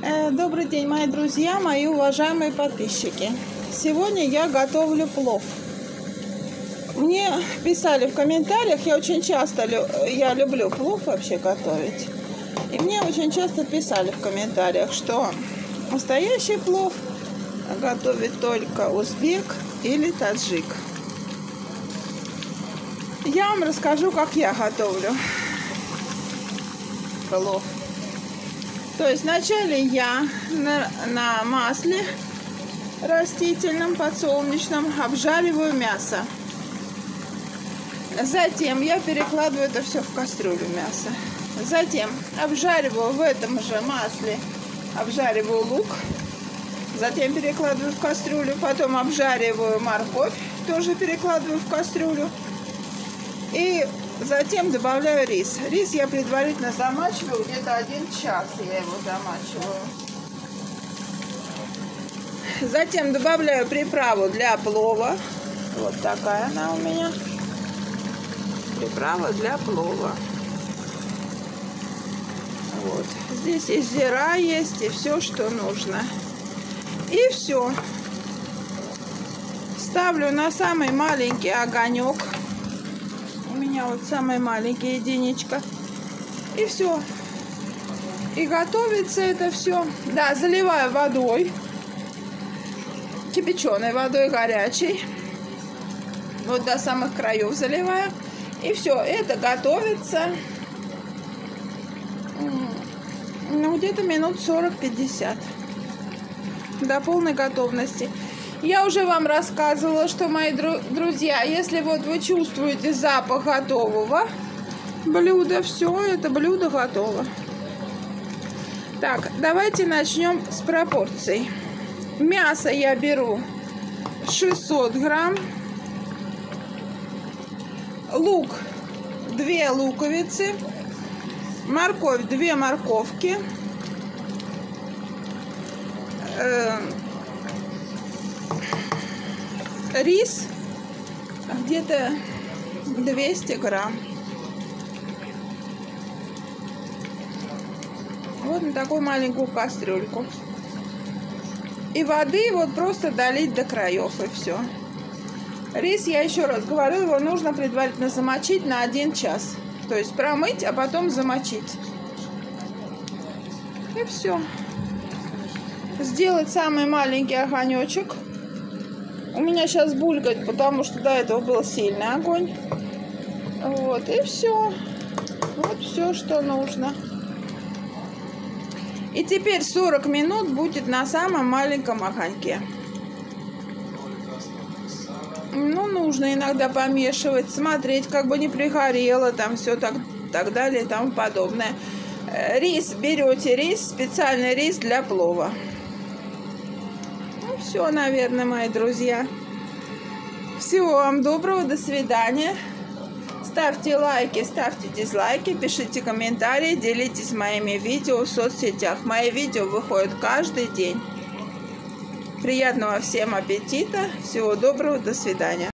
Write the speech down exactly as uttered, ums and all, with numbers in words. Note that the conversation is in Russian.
Э, Добрый день, мои друзья, мои уважаемые подписчики. Сегодня я готовлю плов. Мне писали в комментариях, я очень часто, я люблю плов вообще готовить. И мне очень часто писали в комментариях, что настоящий плов готовит только узбек или таджик. Я вам расскажу, как я готовлю плов. То есть вначале я на, на масле растительном, подсолнечном обжариваю мясо. Затем я перекладываю это все в кастрюлю мясо. Затем обжариваю в этом же масле, обжариваю лук. Затем перекладываю в кастрюлю. Потом обжариваю морковь, тоже перекладываю в кастрюлю. И затем добавляю рис. Рис я предварительно замачиваю, где-то один час я его замачиваю. Затем добавляю приправу для плова. Вот такая она у меня. Приправа для плова. Вот. Здесь и зира есть, и все, что нужно. И все. Ставлю на самый маленький огонек. У меня вот самая маленькая единичка. И все. И готовится это все. Да, заливаю водой. Кипяченой водой, горячей. Вот до самых краев заливаю. И все. Это готовится. Ну, где-то минут сорок-пятьдесят. До полной готовности. Я уже вам рассказывала, что, мои друзья, если вот вы чувствуете запах готового блюда, все, это блюдо готово. Так, давайте начнем с пропорций. Мясо я беру шестьсот грамм. Лук две луковицы. Морковь две морковки. Рис где-то двести грамм. Вот на такую маленькую кастрюльку. И воды вот просто долить до краев, и все. Рис, я еще раз говорю, его нужно предварительно замочить на один час. То есть промыть, а потом замочить. И все. Сделать самый маленький огонечек. У меня сейчас булькает, потому что до этого был сильный огонь. Вот, и все. Вот все, что нужно. И теперь сорок минут будет на самом маленьком огоньке. Ну, нужно иногда помешивать, смотреть, как бы не пригорело, там все так, так далее и тому подобное. Рис, берете рис, специальный рис для плова. Ну, все, наверное, мои друзья. Всего вам доброго, до свидания. Ставьте лайки, ставьте дизлайки, пишите комментарии, делитесь моими видео в соцсетях. Мои видео выходят каждый день. Приятного всем аппетита, всего доброго, до свидания.